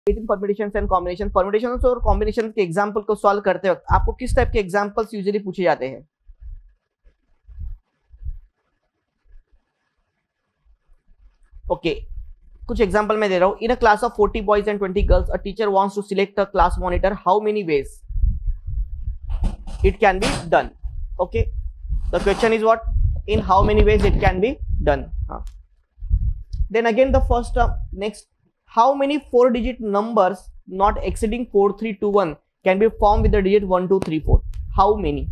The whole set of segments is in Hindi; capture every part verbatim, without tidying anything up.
Permutations and combination. परम्यूटेशंस और कॉम्बिनेशन के एग्जांपल को सॉल्व करते वक्त आपको किस टाइप के एग्जांपल्स यूजुअली पूछे जाते हैं? Okay okay. कुछ एग्जांपल मैं दे रहा हूं। In a class of forty boys and twenty girls a teacher wants to select a class monitor, how many ways it can be done? Okay, the question is what, in how many ways it can be done. हाँ, then again the first term, next, how many four digit numbers not exceeding four three two one can be formed with the digit one two three four? How many?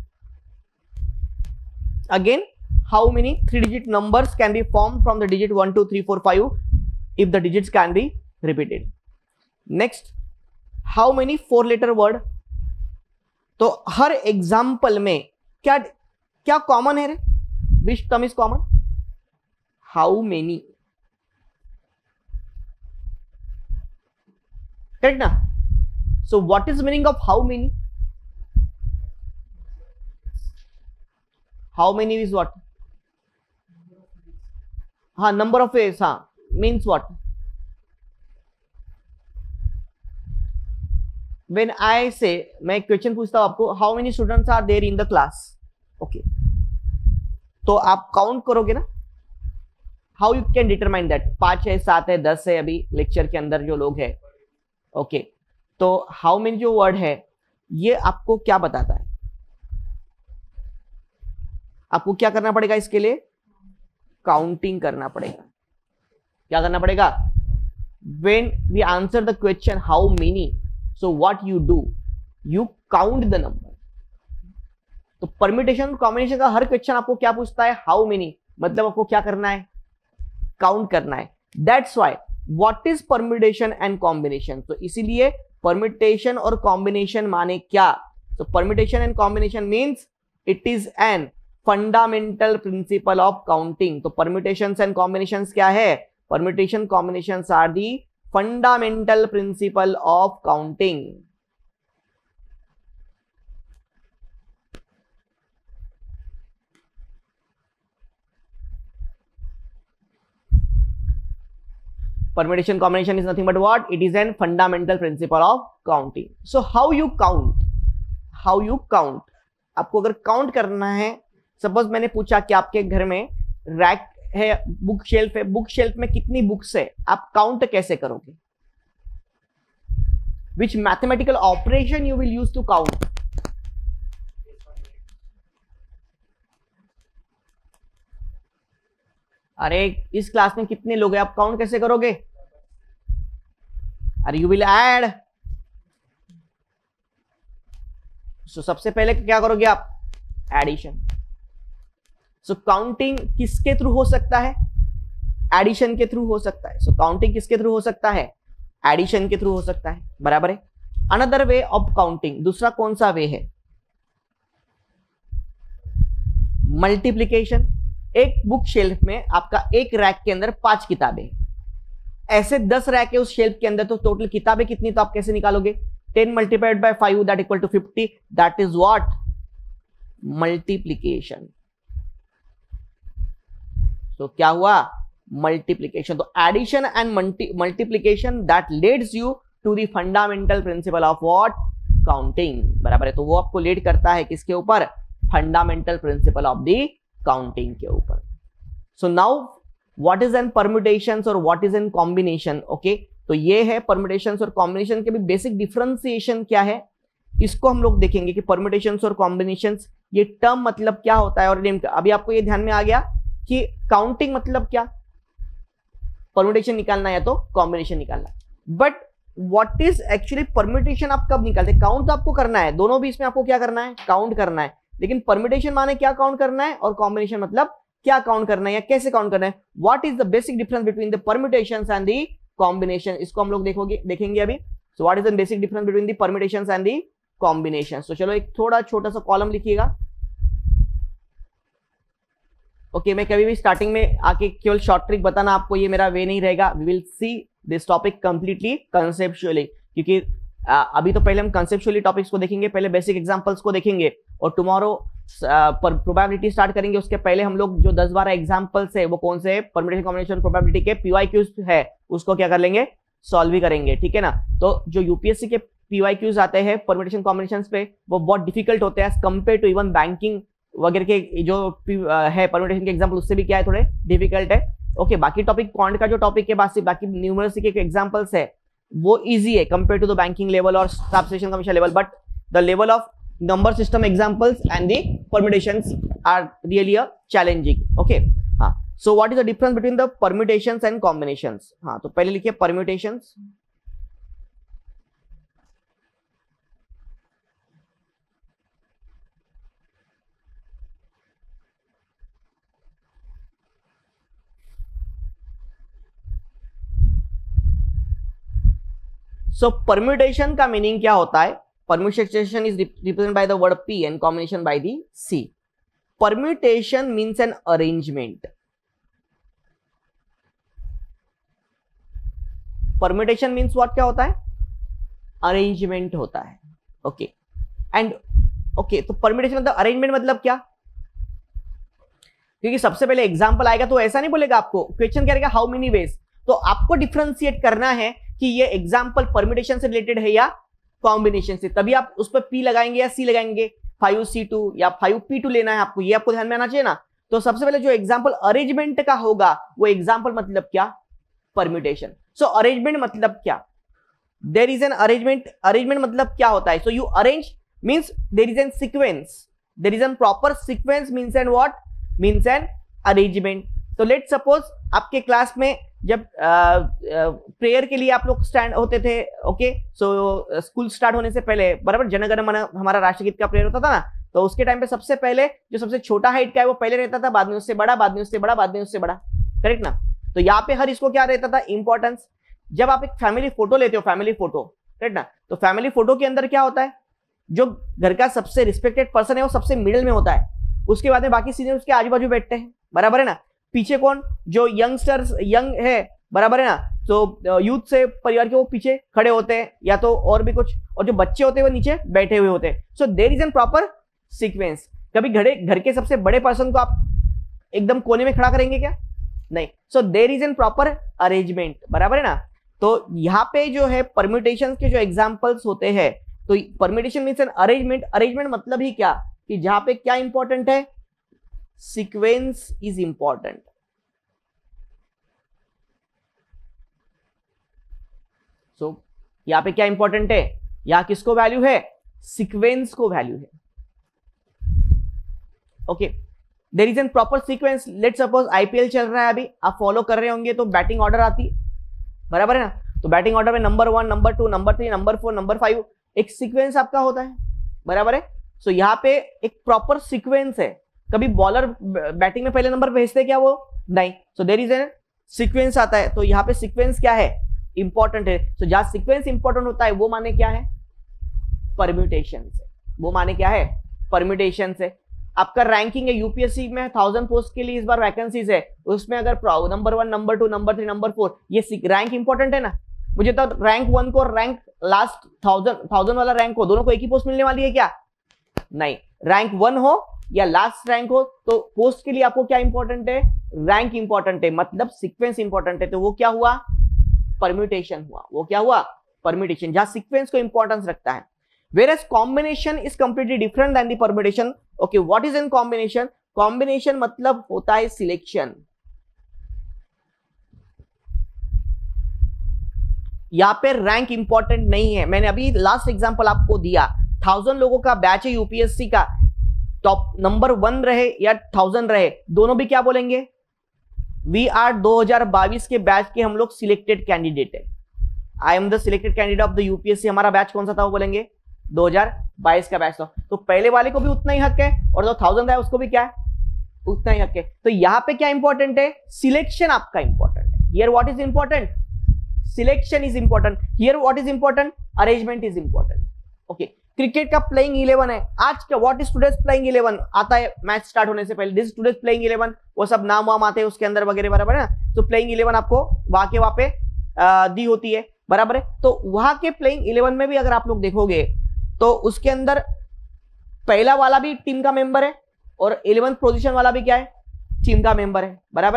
Again, how many three digit numbers can be formed from the digit one two three four five if the digits can be repeated? Next, how many four letter word? तो हर एग्जाम्पल में क्या क्या कॉमन है रे? Which term is common? How many, correct na? So what is meaning of how many? How many is what? हाँ, number of ways, हाँ, means what? When I say, मैं क्वेश्चन पूछता हूं आपको, how many students are there in the class? Okay, तो आप काउंट करोगे ना? How you can determine that? पांच है, सात है, दस है, अभी लेक्चर के अंदर जो लोग हैं। Okay okay. तो हाउ मेनी जो वर्ड है ये आपको क्या बताता है? आपको क्या करना पड़ेगा इसके लिए? काउंटिंग करना पड़ेगा। क्या करना पड़ेगा? When we answer the question how many, so what you do, you count the number. तो परम्यूटेशन कॉम्बिनेशन का हर क्वेश्चन आपको क्या पूछता है? हाउ मेनी, मतलब आपको क्या करना है? काउंट करना है। That's why what is permutation and combination? तो इसीलिए परम्यूटेशन और कॉम्बिनेशन माने क्या? तो permutation and combination means it is an fundamental principle of counting. तो परम्यूटेशंस एंड कॉम्बिनेशंस क्या है? Permutation combinations are the fundamental principle of counting. Permutation combination is nothing but what? It is an fundamental principle of counting. So how you count? How you count? आपको अगर काउंट करना है, सपोज मैंने पूछा कि आपके घर में रैक है, बुक शेल्फ है, बुक शेल्फ में कितनी बुक्स है, आप काउंट कैसे करोगे? Which mathematical operation you will use to count? अरे इस क्लास में कितने लोग हैं, आप काउंट कैसे करोगे? अरे यू विल ऐड। सो सबसे पहले क्या करोगे आप? एडिशन। सो काउंटिंग किसके थ्रू हो सकता है? एडिशन के थ्रू हो सकता है। सो काउंटिंग किसके थ्रू हो सकता है? एडिशन के थ्रू हो सकता है, बराबर है। अनदर वे ऑफ काउंटिंग, दूसरा कौन सा वे है? मल्टीप्लीकेशन। एक बुक शेल्फ में आपका एक रैक के अंदर पांच किताबें, ऐसे दस रैक है उस शेल्फ के अंदर, तो टोटल किताबें कितनी? तो आप कैसे निकालोगे? Ten multiplied by five that equal to fifty, that is what? Multiplication. तो क्या हुआ? मल्टीप्लीकेशन। तो addition and multiplication that leads you to the fundamental principle of what? Counting, बराबर है। तो वो आपको लीड करता है किसके ऊपर? Fundamental principle of the counting के ऊपर। So now what is an permutations और what is an combination? Okay, तो ये है परम्यूटेशंस और कॉम्बिनेशन के भी बेसिक डिफरेंशिएशन क्या है, इसको हम लोग देखेंगे कि परम्यूटेशंस और कॉम्बिनेशंस ये टर्म मतलब क्या होता है। और अभी आपको ये ध्यान में आ गया कि काउंटिंग मतलब क्या, परम्यूटेशन निकालना या तो कॉम्बिनेशन निकालना। But what is actually permutation आप कब निकालते हैं? काउंट तो आपको करना है, दोनों भी इसमें आपको क्या करना है? काउंट करना है। लेकिन परम्यूटेशन माने क्या काउंट करना है, और कॉम्बिनेशन मतलब क्या काउंट करना है या कैसे काउंट करना है। What is the basic difference between the permutations and the combination, इसको हम लोग देखोगे देखेंगे अभी। So what is the basic difference between the permutations and the combinations. तो चलो एक थोड़ा छोटा सा कॉलम लिखिएगा। ओके, मैं कभी भी स्टार्टिंग में आके केवल शॉर्ट ट्रिक बताना आपको ये मेरा वे नहीं रहेगा। We will see this topic completely conceptually, क्योंकि आ, अभी तो पहले हम कंसेप्चुअली टॉपिक्स को देखेंगे, पहले बेसिक एग्जांपल्स को देखेंगे, और टुमारो पर प्रोबेबिलिटी स्टार्ट करेंगे। उसके पहले हम लोग जो दस बारह एग्जांपल्स है वो कौन से है, परम्यूटेशन कॉम्बिनेशन प्रोबेबिलिटी के पीवाईक्यूज है, उसको क्या कर लेंगे, सॉल्व भी करेंगे, ठीक है ना। तो जो यूपीएससी के पीवाईक्यूज आते हैं परम्यूटेशन कॉम्बिनेशंस पे वो बहुत डिफिकल्ट होते हैं as compare to even banking वगैरह के जो है परम्यूटेशन के एग्जांपल, उससे भी क्या है थोड़े डिफिकल्ट है। ओके, बाकी टॉपिक क्वांट का जो टॉपिक है, बाकी बाकी न्यूमरसी के एग्जांपल्स है वो इजी है compare to the banking level और substation commission level, but the level of number system examples and the permutations are really a challenging. Okay, हाँ, so what is the difference between the permutations and combinations. हाँ, तो पहले लिखिए परम्यूटेशंस। सो परम्यूटेशन का मीनिंग क्या होता है? Permutation is represented by the word P and combination by the C. Permutation means an arrangement. Permutation means what? क्या होता है? अरेंजमेंट होता है। ओके, एंड ओके, तो परम्यूटेशन मतलब अरेंजमेंट मतलब क्या? क्योंकि सबसे पहले एग्जांपल आएगा तो ऐसा नहीं बोलेगा आपको, क्वेश्चन क्या रहेगा, हाउ मेनी वेज, तो आपको डिफरेंशिएट करना है कि ये एग्जांपल परम्यूटेशन से रिलेटेड है या कॉम्बिनेशन से, तभी आप उस पर P लगाएंगे या C लगाएंगे, फाइव सी टू या फाइव पी टू लेना है आपको, ये आपको ध्यान में आना चाहिए ना। तो सबसे पहले जो एग्जांपल अरेंजमेंट का होगा वो एग्जांपल मतलब क्या? परम्यूटेशन। सो अरेंजमेंट मतलब क्या? There is an arrangement. Arrangement मतलब क्या होता है? So you arrange means there is an sequence, there is an proper sequence means an what? Means an arrangement. तो लेट सपोज आपके क्लास में जब प्रेयर के लिए आप लोग स्टैंड होते थे, ओके, सो स्कूल स्टार्ट होने से पहले बराबर जन गण मन हमारा राष्ट्रगीत का प्रेयर होता था ना, तो उसके टाइम पे सबसे पहले जो सबसे छोटा हाइट का है वो पहले रहता था, बाद में उससे बड़ा, बाद में उससे बड़ा, बाद में उससे बड़ा, करेक्ट ना। तो यहाँ पे हर इसको क्या रहता था? इंपॉर्टेंस। जब आप एक फैमिली फोटो लेते हो, फैमिली फोटो, करेक्ट ना, तो फैमिली फोटो के अंदर क्या होता है? जो घर का सबसे रिस्पेक्टेड पर्सन है वो सबसे मिडिल में होता है, उसके बाद में बाकी सीनियर उसके आजू बाजू बैठते हैं, बराबर है ना। पीछे कौन? जो यंगस्टर्स यंग है, बराबर है ना, तो यूथ से परिवार के वो पीछे खड़े होते हैं या तो और भी कुछ, और जो बच्चे होते हैं वो नीचे बैठे हुए होते हैं। So there is an proper sequence. कभी घरे घर के सबसे बड़े पर्सन को आप एकदम कोने में खड़ा करेंगे क्या? नहीं। So there is an proper arrangement, बराबर है ना। तो यहाँ पे जो है परम्यूटेशन के जो एग्जाम्पल्स होते हैं, तो permutation means an arrangement. Arrangement मतलब ही क्या कि जहां पे क्या इंपॉर्टेंट है? Sequence is important. So so, यहां पे क्या इंपॉर्टेंट है? यहां किसको वैल्यू है? सीक्वेंस को वैल्यू है। Okay, there is an proper sequence. Let suppose IPL चल रहा है, अभी आप फॉलो कर रहे होंगे, तो बैटिंग ऑर्डर आती है, बराबर है ना। तो बैटिंग ऑर्डर में number one, number two, number three, number four, number five, एक सीक्वेंस आपका होता है, बराबर है। सो so, यहाँ पे एक प्रॉपर सीक्वेंस है। कभी बॉलर बैटिंग में पहले नंबर भेजते क्या? वो नहीं। So there is an sequence आता है, तो यहाँ पे सीक्वेंस क्या है? इंपॉर्टेंट है। सो so, जहां सीक्वेंस इंपॉर्टेंट होता है वो माने क्या है? परम्यूटेशन से। वो माने क्या है? परम्यूटेशन से। आपका रैंकिंग है यूपीएससी में, थाउजेंड पोस्ट के लिए इस बार वैकेंसीज है, उसमें अगर number one, number two, number three, number four, ये रैंक इंपॉर्टेंट है ना। मुझे तो रैंक वन को रैंक लास्ट थाउजेंड थाउजेंड वाला रैंक हो, दोनों को एक ही पोस्ट मिलने वाली है क्या? नहीं। रैंक वन हो या लास्ट रैंक हो, तो पोस्ट के लिए आपको क्या इंपॉर्टेंट है? रैंक इंपॉर्टेंट है, मतलब सीक्वेंस इंपॉर्टेंट है। तो वो क्या हुआ? परम्यूटेशन हुआ। वो क्या हुआ? परम्यूटेशन, जहां सीक्वेंस को इंपॉर्टेंस रखता है। Whereas combination is completely different than the permutation. Okay, what is in combination? Combination मतलब होता है सिलेक्शन। यहां पे रैंक इंपॉर्टेंट नहीं है। मैंने अभी लास्ट एग्जांपल आपको दिया, थाउजेंड लोगों का बैच है यूपीएससी का, टॉप नंबर वन रहे या थाउजेंड रहे, दोनों भी क्या बोलेंगे? वी आर दो हज़ार बाईस के बैच के हम लोग सिलेक्टेड कैंडिडेट है। I am the selected candidate of the UPSC. हमारा बैच कौन सा था वो बोलेंगे? दो हज़ार बाईस का बैच था। तो पहले वाले को भी उतना ही हक है और जो थाउजेंड है उसको भी क्या है? उतना ही हक है। तो यहां पे क्या इंपॉर्टेंट है? सिलेक्शन आपका इंपॉर्टेंट है। Here what is important? Selection is important. Here what is important? Arrangement is important. Okay, cricket का प्लेइंग इलेवन है आज का। What is today's playing eleven आता है मैच स्टार्ट होने से पहले। दिस टुडेज प्लेइंग इलेवन, वो सब नाम वाम आते हैं उसके अंदर वगैरह, बराबर है ना। तो प्लेइंग इलेवन आपको वहां के वहां पे दी होती है, बराबर है। तो वहां के प्लेइंग इलेवन में भी अगर आप लोग देखोगे तो उसके अंदर पहला वाला भी टीम का मेंबर है और इलेवेंथ पोजीशन वाला भी क्या है? टीम का मेंबर है, बराबर है ना।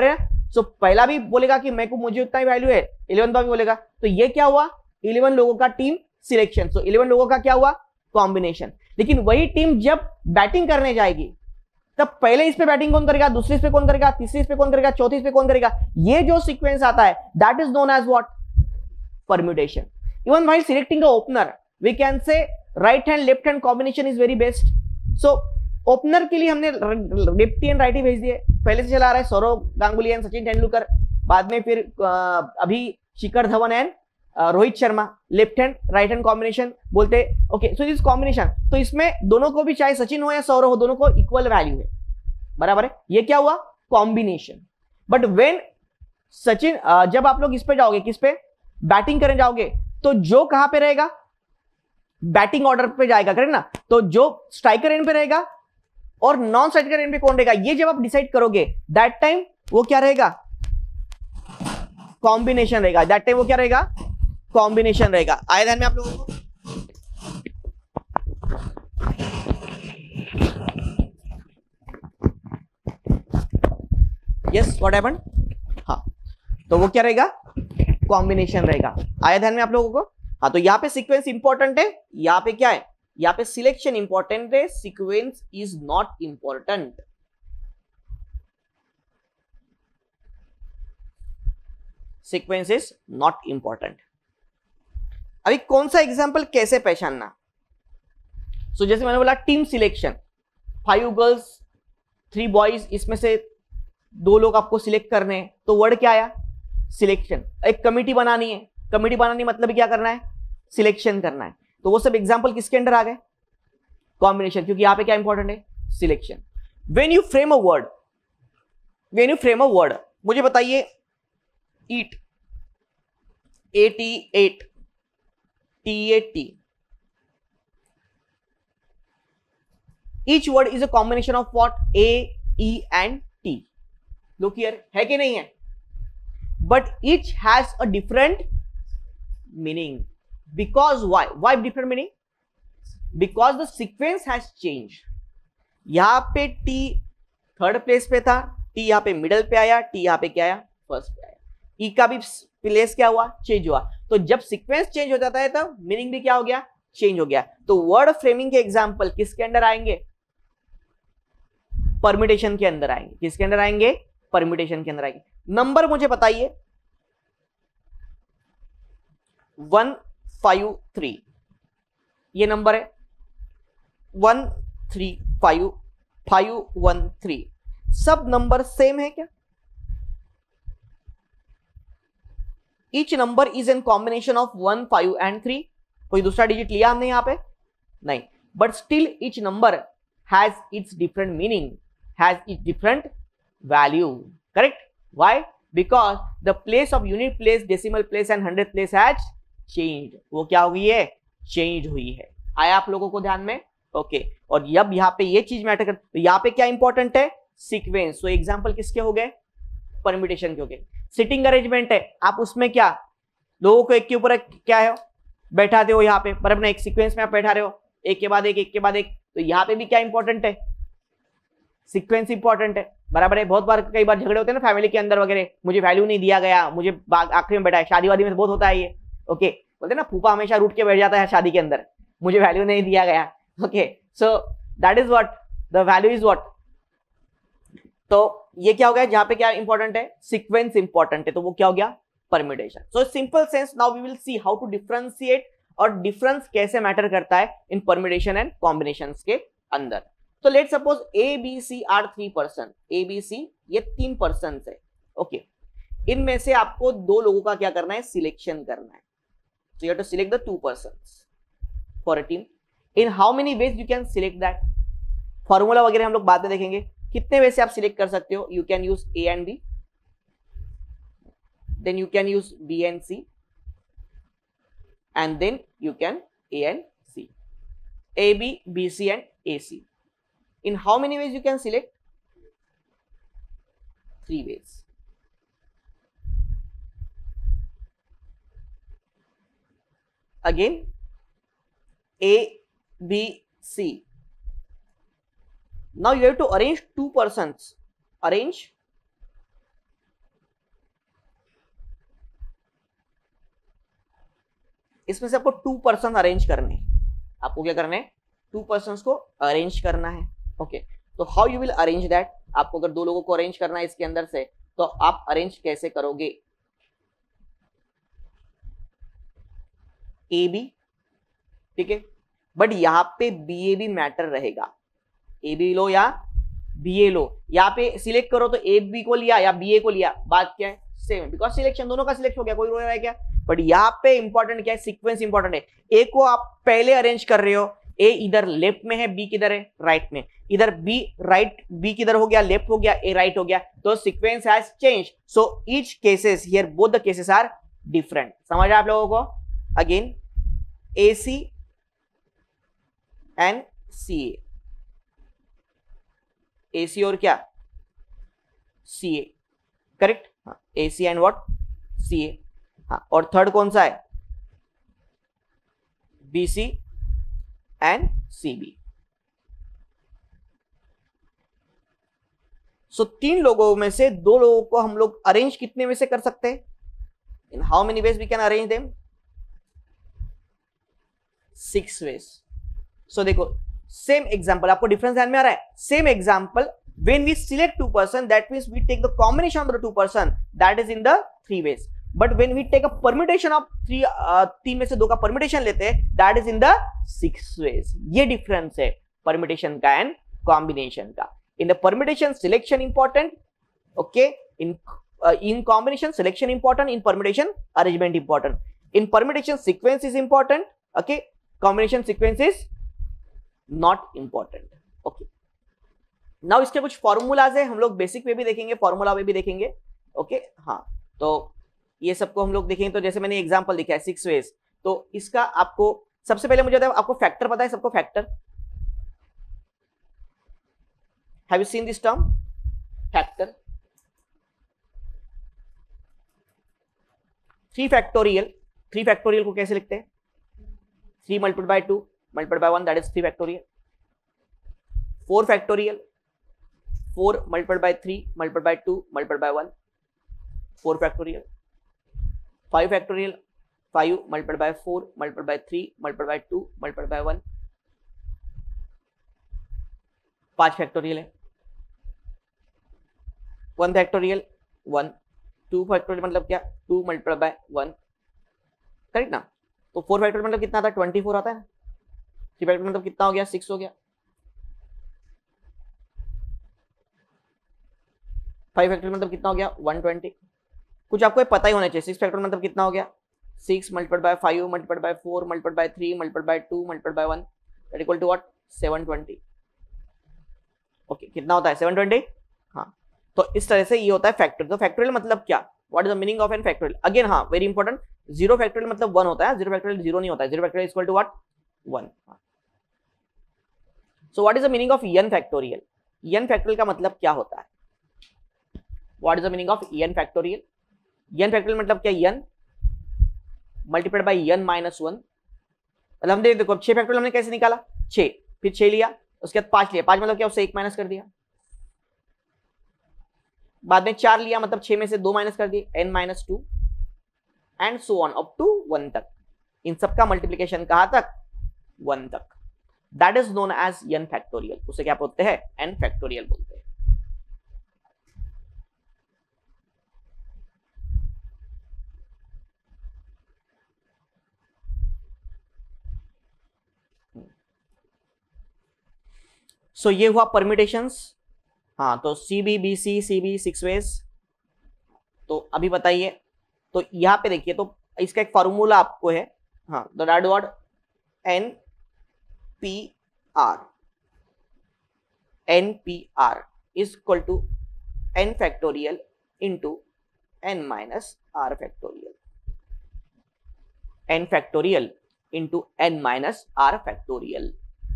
सो so, पहला भी बोलेगा कि मेरे को मुझे उतना ही वैल्यू है, इलेवन भी बोलेगा, तो ये क्या हुआ, इलेवन लोगों का टीम सिलेक्शन। सो इलेवन लोगों का क्या हुआ, कॉम्बिनेशन। लेकिन वही टीम जब बैटिंग करने जाएगी तब पहले इस पे बैटिंग कौन करेगा, दूसरे इस पे कौन करेगा, तीसरे इस पे कौन करेगा, चौथी इस पे कौन करेगा, ये जो सीक्वेंस आता है that is known as what, permutation. Even while selecting a opener we can say right hand left hand combination is very best. So opener के लिए हमने लेफ्टी एंड राइटी भेज दिए, पहले से चला आ रहा है सौरव गांगुली एंड सचिन तेंदुलकर, बाद में फिर अभी Shikhar Dhawan and Rohit Sharma, left hand right hand combination बोलते। ओके, सो दिस कॉम्बिनेशन, तो इसमें दोनों को भी चाहे सचिन हो या सौरव हो, दोनों को इक्वल वैल्यू है, बराबर है, ये क्या हुआ, कॉम्बिनेशन। बट व्हेन सचिन, जब आप लोग इस पे जाओगे, किस पे, बैटिंग करने जाओगे, तो जो कहां पे रहेगा, बैटिंग ऑर्डर पे जाएगा, करेक्ट ना, तो जो स्ट्राइकर एंड पे रहेगा और नॉन स्ट्राइकर एंड पे कौन रहेगा, ये जब आप डिसाइड करोगे दैट टाइम वो क्या रहेगा, कॉम्बिनेशन रहेगा, दैट टाइम वो क्या रहेगा, कॉम्बिनेशन रहेगा। आए ध्यान में आप लोगों को, यस व्हाट हैपेंड, हाँ, तो वो क्या रहेगा, कॉम्बिनेशन रहेगा। आया ध्यान में आप लोगों को, हाँ, तो यहां पे सीक्वेंस इंपॉर्टेंट है, यहां पे क्या है, यहां पे सिलेक्शन इंपॉर्टेंट है, sequence is not important. Sequence is not important. अभी कौन सा एग्जाम्पल कैसे पहचानना, सो so, जैसे मैंने बोला team selection, five girls three boys, इसमें से दो लोग आपको सिलेक्ट करने हैं, तो वर्ड क्या आया, सिलेक्शन। एक कमिटी बनानी है, कमिटी बनानी मतलब क्या करना है, सिलेक्शन करना है, तो वो सब एग्जाम्पल किसके अंडर आ गए, कॉम्बिनेशन, क्योंकि यहां पे क्या इंपॉर्टेंट है, selection. When you frame a word, when you frame a word, मुझे बताइए eat, A T ate, T A T, each word is a combination of what, a, e and t, look here, है कि नहीं है, but each has a different meaning, because why, why different meaning, because the sequence has changed। यहां पे t थर्ड प्लेस पे था, t यहां पे मिडल पे आया, t यहां पे क्या आया, फर्स्ट पे आया, e का भी प्लेस क्या हुआ, चेंज हुआ। तो जब सीक्वेंस चेंज हो जाता है तब मीनिंग भी क्या हो गया, चेंज हो गया। तो वर्ड फ्रेमिंग के एग्जांपल किसके अंदर आएंगे, परम्यूटेशन के अंदर आएंगे, किसके अंदर आएंगे, परम्यूटेशन के अंदर आएंगे। नंबर मुझे बताइए, वन फाइव थ्री, ये नंबर है, one three five, five one three, सब नंबर सेम है क्या, each number is an combination of one five and three, कोई दूसरा डिजिट लिया हमने यहां पे, नहीं, but still each number has its different meaning, has its different value, correct, why, because the place of unit place, decimal place and hundred place has changed, वो क्या हो गई है, चेंज हुई है। आया आप लोगों को ध्यान में, ओके okay. और जब यहां पे ये चीज मैटर कर, तो यहां पे क्या इंपॉर्टेंट है, सीक्वेंस। सो एग्जांपल किसके हो गए, परम्यूटेशन के हो गए। सिटिंग अरेंजमेंट है, आप उसमें क्या, लोगों को एक के ऊपर क्या है, बैठाते हो यहाँ पे, पर अपना एक सीक्वेंस में आप बैठा रहे हो, एक के बाद एक, एक के बाद एक, तो यहाँ पे भी क्या इंपॉर्टेंट है, सीक्वेंस इंपॉर्टेंट है, बराबर है। बहुत बार, कई बार झगड़े होते हैं ना फैमिली के अंदर वगैरह, मुझे वैल्यू नहीं दिया गया, मुझे आखिरी में बैठा है, शादी वादी में बहुत होता है ये, ओके, बोलते ना फूफा हमेशा रूठ के बैठ जाता है शादी के अंदर, मुझे वैल्यू नहीं दिया गया, okay, so that is what, the value is what. तो ये क्या हो गया, जहां पे क्या इंपॉर्टेंट है, सीक्वेंस इंपॉर्टेंट है, तो वो क्या हो गया, permutation. So simple sense, now we will see how to differentiate, और डिफरेंस कैसे मैटर करता है इन परम्यूटेशन एंड कॉम्बिनेशंस के अंदर। तो let suppose A B C are three person, A B C ये तीन पर्सन है, ओके, इनमें से आपको दो लोगों का क्या करना है, सिलेक्शन करना है। So you have to select the two persons for a team. In how many ways you can select that? Formula वगैरह हम लोग बाद में देखेंगे, कितने वे से आप सिलेक्ट कर सकते हो। You can use A and B, then you can use B and C, and then you can A and C, A B B C and A C. In how many ways you can select, three ways. Again, A, B, C. Now you have to arrange two persons. Arrange इसमें से आपको टू पर्सन अरेंज करने, आपको क्या करना है, टू पर्सन को अरेंज करना है। ओके, तो how you will arrange that, आपको अगर दो लोगों को अरेंज करना है इसके अंदर से, तो आप अरेंज कैसे करोगे, ए बी, ठीक है, बट यहां पे बी ए भी मैटर रहेगा, ए बी लो या बी ए लो, यहाँ पे सिलेक्ट करो तो ए बी को लिया या बी ए को लिया, बात क्या है, सेम है, बिकॉज सिलेक्शन दोनों का सिलेक्ट हो गया, कोई रो रहा है क्या, बट यहाँ पे इंपॉर्टेंट क्या है, सीक्वेंस इंपॉर्टेंट है। ए को आप पहले अरेंज कर रहे हो, ए इधर लेफ्ट में है, बी किधर है, राइट में, इधर बी राइट, बी किधर हो गया, लेफ्ट हो गया, ए राइट हो गया, तो sequence has change, so each cases here both the cases are different. समझ आप लोगों को, again A C and C ए, ए सी और क्या, सी ए, करेक्ट, हाँ, ए सी एंड व्हाट, सी ए, हाँ, और थर्ड कौन सा है, B C and C B. So तीन लोगों में से दो लोगों को हम लोग अरेंज कितने में से कर सकते हैं, in how many ways we can arrange them, six ways. So देखो सेम एग्जांपल, आपको डिफरेंस ध्यान में आ रहा है, same example when we select two person, that means we take the combination of the two person, that is in the three ways, but when we take a permutation of three, uh, तीन में से दो का permutation लेते हैं, that is in the six ways। ये difference है permutation का and combination का। in the permutation selection important, okay, in uh, in combination selection important, in permutation arrangement important, in permutation sequence is important, okay, combination sequence is not important, okay। Now इसके कुछ फॉर्मूलाज है, हम लोग बेसिक में भी देखेंगे, फॉर्मूला में भी देखेंगे, ओके, हाँ, तो ये सबको हम लोग देखेंगे। तो जैसे मैंने एग्जांपल दिखा है सिक्स वेज, तो इसका आपको सबसे पहले मुझे बताओ, आपको फैक्टर पता है सबको, factor, have you seen this term factor, three factorial, three factorial को कैसे लिखते हैं, three multiplied by two multiplied by one, that is three factorial, four factorial, four multiplied by three multiplied by two multiplied by one, four factorial, five factorial, five multiplied by four multiplied by three multiplied by two multiplied by one, पांच फैक्टोरियल है, one factorial one, two factorial मतलब क्या, two multiplied by one, correct ना, तो फोर फैक्टोरियल मतलब कितना आता है, ट्वेंटी फोर आता है, थ्री फैक्टोरियल मतलब कितना हो गया, सिक्स हो गया, फाइव फैक्टोरियल मतलब कितना हो गया, वन ट्वेंटी, कुछ आपको पता ही होना चाहिए, सिक्स फैक्टोरियल मतलब कितना हो गया, six multiplied by five multiplied by four multiplied by three multiplied by two multiplied by one, that equal to what, seven twenty, okay, कितना होता है, सेवन ट्वेंटी, हाँ, तो इस तरह से ये होता है फैक्टोरियल। तो फैक्टोरियल मतलब क्या, what is the meaning of n factorial, again हाँ वेरी इंपॉर्टेंट, जीरो फैक्टोरियल मतलब वन होता है, जीरो फैक्टोरियल जीरो नहीं होता है, zero factorial equal to what, one. So what is the meaning of n factorial, n factorial का मतलब क्या होता है, What is the meaning of n factorial? n factorial मतलब क्या, n multiplied by n minus one, मतलब हम देखो छह फैक्टोरियल हमने कैसे निकाला, छह, फिर छह लिया, उसके बाद पांच लिया, पांच मतलब क्या, उससे एक माइनस कर दिया, बाद में चार लिया मतलब छह में से दो माइनस कर दिए, n minus two and so on up to one तक, इन सबका मल्टीप्लीकेशन कहां तक, वन तक, that is known as n factorial, उसे क्या बोलते हैं, n फैक्टोरियल बोलते हैं। सो so, ये हुआ परम्यूटेशंस, हाँ, तो C B B C C B six ways. तो अभी बताइए, तो यहां पे देखिए, तो इसका एक फॉर्मूला आपको है, हाँ, the that word n P R, n P R is equal to n factorial into n minus r factorial, n factorial into n minus r factorial.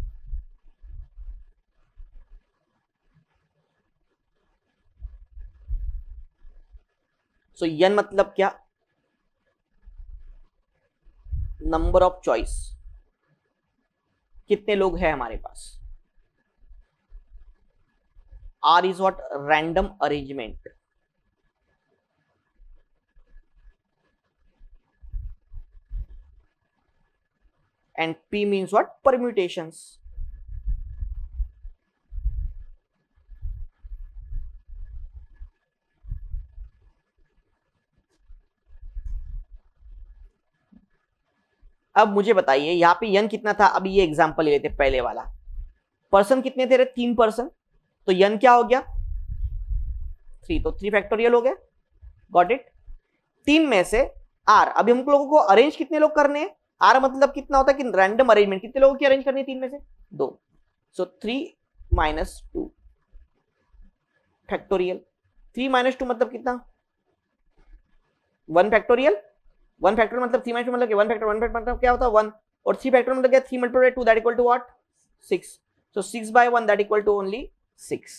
So so, n मतलब क्या, नंबर ऑफ चॉइस, कितने लोग हैं हमारे पास, r is what, random arrangement, and P means what? Permutations. अब मुझे बताइए यहाँ पे n कितना था, अभी ये एग्जांपल ले लेते पहले वाला। पर्सन कितने थे रे? तीन पर्सन, तो n क्या हो गया? थ्री, तो थ्री फैक्टोरियल हो गया। Got it? तीन में से r, अभी हम लोगों को अरेंज कितने लोग करने हैं? r मतलब कितना होता है कि रैंडम अरेंजमेंट, कितने लोगों की अरेंज करनी है? तीन में से दो, so three minus two factorial. Three minus two मतलब कितना? One factorial. वन फैक्टर मतलब थ्री माइनस टू मतलब वन फैक्टर, वन फैक्टर मतलब क्या होता है? वन, और थ्री फैक्टर मतलब क्या? Three multiply two that equal to what? Six, so six by one that equal to only six.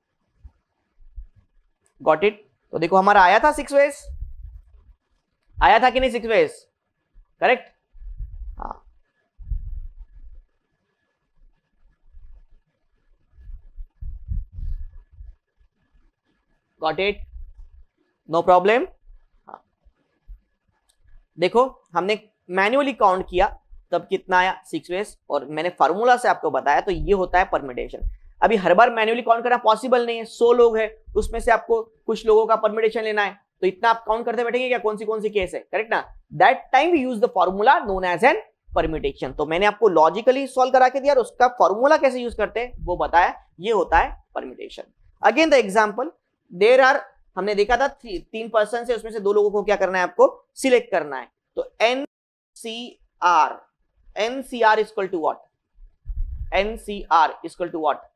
Got it? तो देखो हमारा आया था सिक्स वेज, आया था कि नहीं? Six ways, correct? हाँ, गॉट इट? No problem. देखो हमने मैन्युअली काउंट किया तब कितना आया? सिक्स वेज, और मैंने फार्मूला से आपको बताया, तो ये होता है परम्यूटेशन। अभी हर बार मैन्युअली काउंट करना पॉसिबल नहीं है, सौ लोग हैं, उसमें से आपको कुछ लोगों का परम्यूटेशन लेना है, तो इतना आप काउंट करते बैठेंगे क्या? कौन सी कौन सी केस है, करेक्ट ना? That time we use the formula known as n permutation. तो मैंने आपको लॉजिकली सॉल्व करा के दिया और उसका फॉर्मूला कैसे यूज करते हैं वो बताया, ये होता है permutation. Again the example, there are, हमने देखा था तीन पर्सन से, उसमें से दो लोगों को क्या करना है? आपको सिलेक्ट करना है। तो n C r, n C r equal to what? N C r equal to what?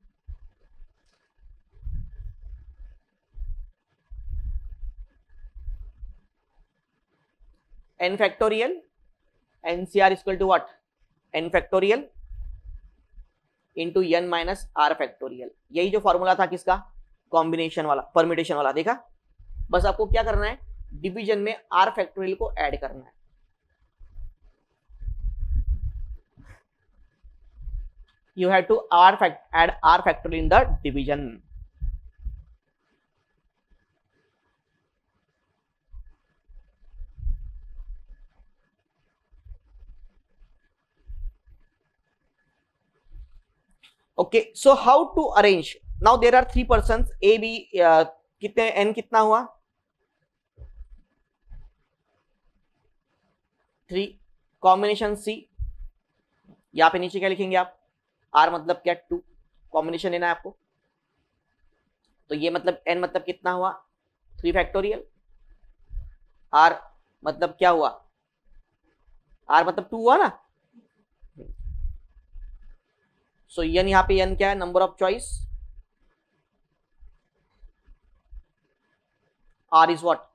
n factorial, nCr equal to what? n factorial into n minus r factorial. यही जो फॉर्मूला था किसका? कॉम्बिनेशन वाला, परम्यूटेशन वाला। देखा? बस आपको क्या करना है? डिवीजन में r फैक्टोरियल को ऐड करना है। You have to r fact add r factorial in the division. Okay, so how to arrange? Now there are three persons A, B, uh, कितने n कितना हुआ? थ्री, कॉम्बिनेशन C, यहाँ पे नीचे क्या लिखेंगे आप? R मतलब क्या? टू, कॉम्बिनेशन लेना है आपको, तो ये मतलब n मतलब कितना हुआ? Three factorial. R मतलब क्या हुआ? R मतलब टू हुआ ना? सो so, n यहाँ पे n क्या है? Number of choice. R is what?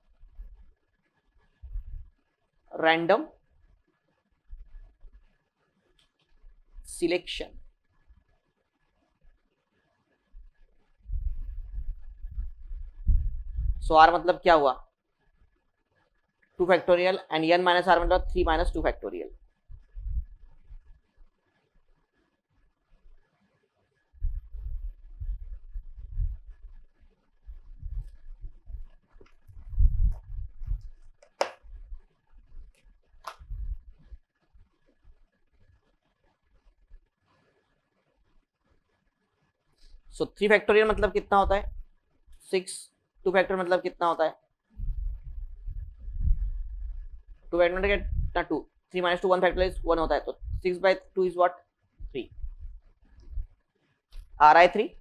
Random selection. So r मतलब क्या हुआ? Two factorial, and n minus r मतलब three minus two factorial. So three factorial मतलब कितना होता है? सिक्स। टू फैक्टोरियल मतलब कितना होता है? टू फैक्टोरियल कितना? Two. Three minus two one factorial one होता है, तो six by two is what? Three. Are I three,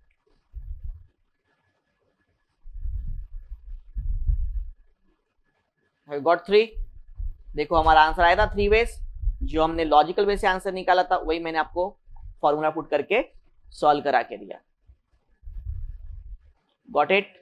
got three. देखो हमारा आंसर आया था थ्री वेज, जो हमने लॉजिकल वे से आंसर निकाला था वही मैंने आपको फॉर्मूला पुट करके सॉल्व करा के दिया। Got it?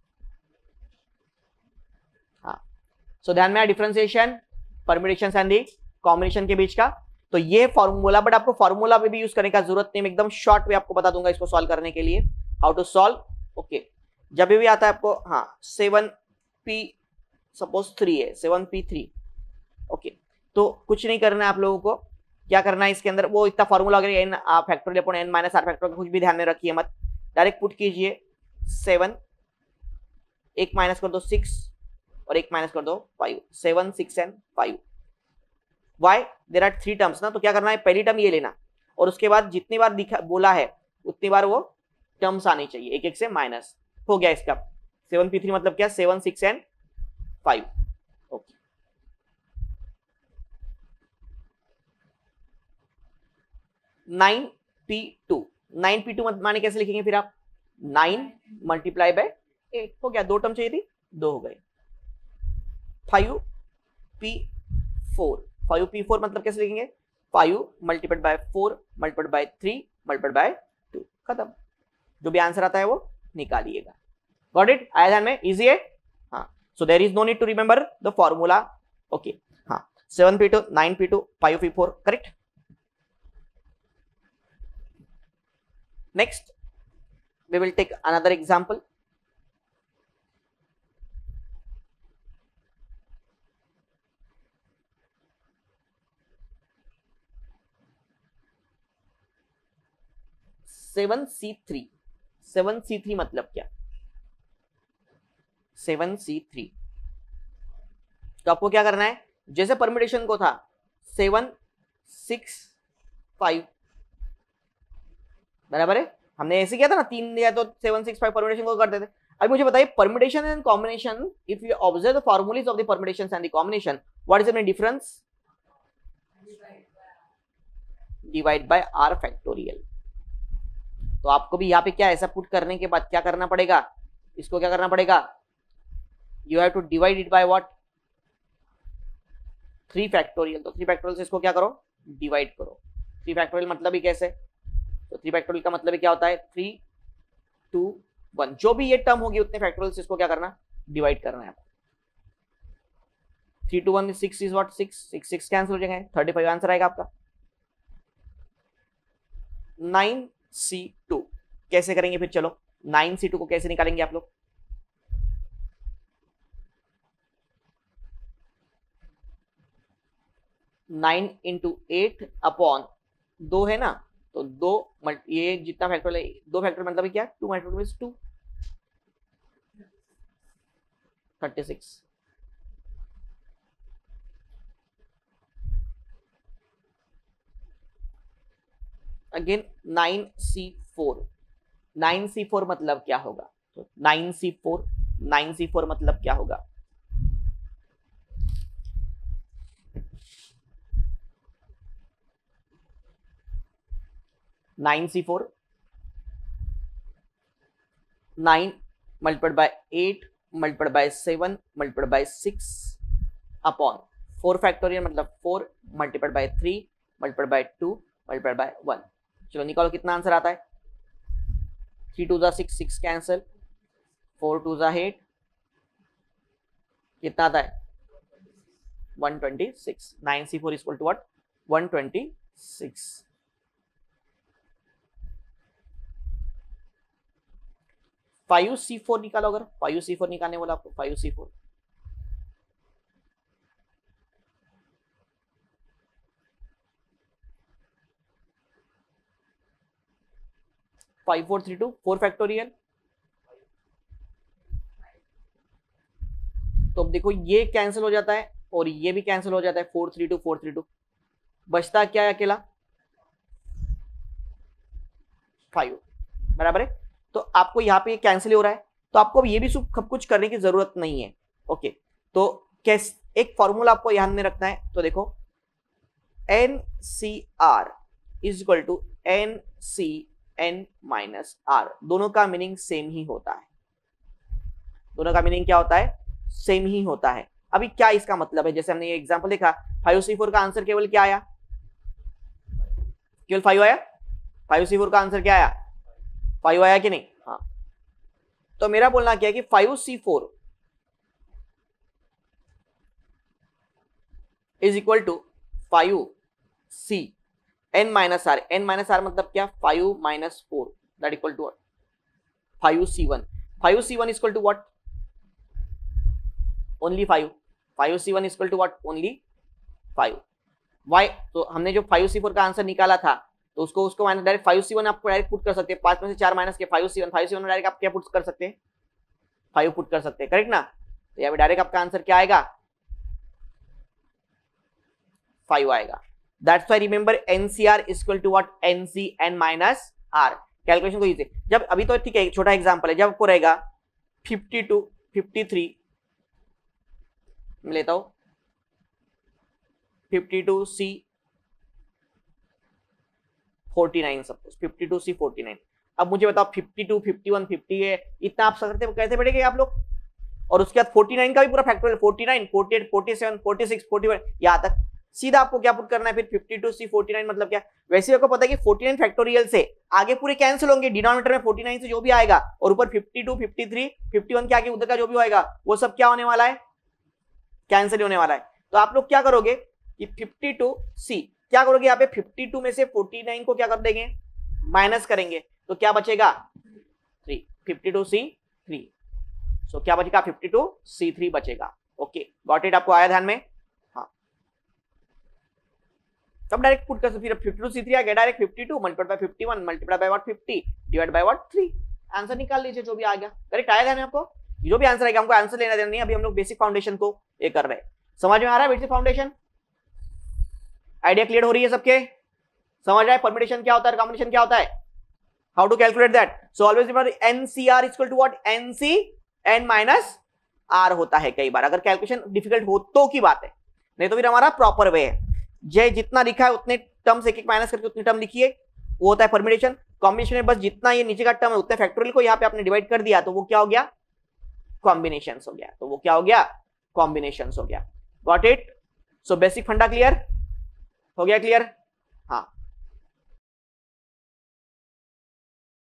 हाँ, सो ध्यान में differentiation, permutation and the combination के बीच का। तो ये फॉर्मूला, बट आपको फॉर्मूला में भी यूज करने का जरूरत नहीं, मैं एकदम शॉर्ट में आपको बता दूंगा इसको सॉल्व करने के लिए, हाउ टू सॉल्व। ओके, जब भी आता है आपको, हाँ, सेवन पी सपोज थ्री है, सेवन पी थ्री। ओके, तो कुछ नहीं करना है आप लोगों को, क्या करना है इसके अंदर? वो इतना फॉर्मूला वगैरह n factorial upon n minus r factorial कुछ भी ध्यान में रखिए मत, डायरेक्ट पुट कीजिए सेवन, एक माइनस कर दो सिक्स और एक माइनस कर दो five, seven six and five. Why there are three terms ना, तो क्या करना है, पहली टर्म ये लेना और उसके बाद जितनी बार दिखा बोला है उतनी बार वो टर्म्स आनी चाहिए, एक एक से माइनस हो गया इसका। सेवन पी थ्री मतलब क्या, seven six and five. Okay, nine P two, nine P two माने कैसे लिखेंगे फिर आप, नाइन मल्टीप्लाई बाय एट, हो गया, दो टर्म चाहिए थी, दो हो गए। Five P four, five P four मतलब कैसे लिखेंगे, five multiplied by four multiplied by three multiplied by two, खत्म। जो भी आंसर आता है वो निकालिएगा। गॉट इट, आया ध्यान में, इजी है। हाँ, so there is no need to remember the formula. Okay, हाँ, seven P two, nine P two, five P four, correct. Next we will take another example. Seven C three, seven C three मतलब क्या, सेवन सी थ्री, तो आपको क्या करना है, जैसे परम्यूटेशन को था सेवन सिक्स फाइव, बराबर है, हमने ऐसे किया था ना, तीन दिया तो सेवन सिक्स फाइव परम्यूटेशन को करते थे। अभी मुझे बताइए permutation and combination, if you observe the formulas of the permutations and the combination, what is the difference, divide by r factorial. तो आपको भी यहाँ पे क्या ऐसा पुट करने के बाद क्या करना पड़ेगा, इसको क्या करना पड़ेगा, you have to divide it by what, three factorial. तो थ्री फैक्टोरियल से इसको क्या करो, डिवाइड करो। थ्री फैक्टोरियल मतलब ही कैसे, तो थ्री फैक्टोरियल का मतलब क्या होता है, थ्री टू वन, जो भी ये टर्म होगी उतने फैक्टोरियल से इसको क्या करना, डिवाइड करना है। Three two one six is what, six, six six cancel हो जाएंगे, थर्टी फाइव आंसर आएगा आपका। नाइन सी टू कैसे करेंगे फिर, चलो नाइन सी टू को कैसे निकालेंगे आप लोग, नाइन इंटू एट अपॉन दो है ना, तो दो ये जितना फैक्टोरियल है, दो फैक्टोरियल मतलब क्या, two factorial two, thirty six. Again nine C four, nine C four मतलब क्या होगा, तो nine C four, nine C four मतलब क्या होगा, nine C four, nine multiplied by eight multiplied by seven multiplied by six upon four factorial मतलब four multiplied by three multiplied by two multiplied by one. चलो निकालो कितना आंसर आता है, थ्री टू जा six, six cancel, four to जा एट, कितना आता है one twenty six. Nine C four equal to what, one twenty six. Five C four निकालो, अगर फाइव सी फोर निकालने वाला आपको, five C four five four three two, four factorial, तो अब देखो ये कैंसिल हो जाता है और ये भी कैंसिल हो जाता है, four three two four three two, बचता क्या है अकेला, फाइव, बराबर है। तो आपको यहाँ पे कैंसिल हो रहा है, तो आपको ये भी सब कुछ करने की जरूरत नहीं है। ओके, तो कैस एक फॉर्मूला आपको ध्यान में रखना है, तो देखो n C r is equal to n C n minus r, दोनों का मीनिंग सेम ही होता है, दोनों का मीनिंग क्या होता है, सेम ही होता है। अभी क्या इसका मतलब है, जैसे हमने ये एग्जांपल देखा, फाइव सी फोर का आंसर केवल क्या आया, केवल फाइव आया, फाइव सी फोर का आंसर क्या आया, फाइव आया कि नहीं, हाँ। तो मेरा बोलना क्या है कि five C four is equal to five C n minus r, n minus r मतलब क्या, five minus four that equal to five C one, five C one is equal to what, only five, five C one is equal to what, only five. Why, तो हमने जो फाइव सी फोर का आंसर निकाला था, तो उसको उसको minus direct five C one आपको डायरेक्ट पुट कर सकते हैं, पांच में से चार माइनस के five C one, five C one में डायरेक्ट आप क्या पुट कर सकते हैं, फाइव पुट कर सकते हैं, करेक्ट ना। तो यहाँ पे डायरेक्ट आपका आंसर क्या आएगा, फाइव आएगा। That's why remember nCr is equal to what, nC n minus r. Calculation को इजी, जब अभी तो ठीक है एक छोटा एग्जांपल है, जब आपको रहेगा फिफ्टी टू फिफ्टी थ्री, मैं लेता हूं fifty two C forty nine, suppose fifty two C forty nine. अब मुझे बताओ fifty two fifty one fifty है, इतना आप सकते कैसे बढ़ेंगे आप लोग, और उसके बाद फोर्टी नाइन का भी पूरा factorial, forty nine forty eight forty seven forty six forty one यहां तक, सीधा आपको क्या पुट करना है फिर fifty two C forty nine मतलब क्या। वैसे आपको पता है कि फोर्टी नाइन फैक्टोरियल से आगे पूरे कैंसिल होंगे, डिनोमिनेटर में फोर्टी नाइन से जो भी आएगा और ऊपर fifty two fifty three fifty one के आगे उधर का जो भी होएगा वो सब क्या होने वाला है, कैंसिल होने वाला है। तो आप लोग क्या करोगे कि फिफ्टी टू सी क्या करोगे, यहाँ पे फिफ्टी टू में से फोर्टी नाइन को क्या कर देंगे, माइनस करेंगे, तो क्या बचेगा three, fifty two C three, so क्या बचेगा फिफ्टी टू सी थ्री बचेगा। ओके गॉट इट, आपको आया ध्यान में, हाँ। तब डायरेक्ट पुट कर, फिर फिफ्टी टू सी थ्री आ गया, direct fifty two multiplied by fifty one multiplied by what fifty divide by what three, answer निकाल लीजिए जो भी आ गया। करेक्ट आया ध्यान में आपको, जो भी आंसर आएगा हमको आंसर लेना देना नहीं, अभी हम लोग बेसिक फाउंडेशन को ये कर रहे हैं। समझ में आ रहा है बेसिक फाउंडेशन, आइडिया क्लियर हो रही है सबके, समझ रहा है परम्यूटेशन क्या होता है, कॉम्बिनेशन क्या होता है, how to calculate that. So always remember nCr equal to what, nC n minus r होता है कई बार, अगर कैलकुलेशन डिफिकल्ट हो तो की बात है, नहीं तो फिर हमारा प्रॉपर वे है, जे जितना लिखा है उतने टर्म्स एक एक माइनस करके उतने टर्म लिखिए, वो होता है परम्यूटेशन। कॉम्बिनेशन में बस जितना ये नीचे का टर्म है उतने फैक्टोरियल को यहाँ पे आपने डिवाइड कर दिया तो वो क्या हो गया, कॉम्बिनेशन हो गया, तो वो क्या हो गया, कॉम्बिनेशन हो गया। Got it, so basic funda clear हो गया, क्लियर।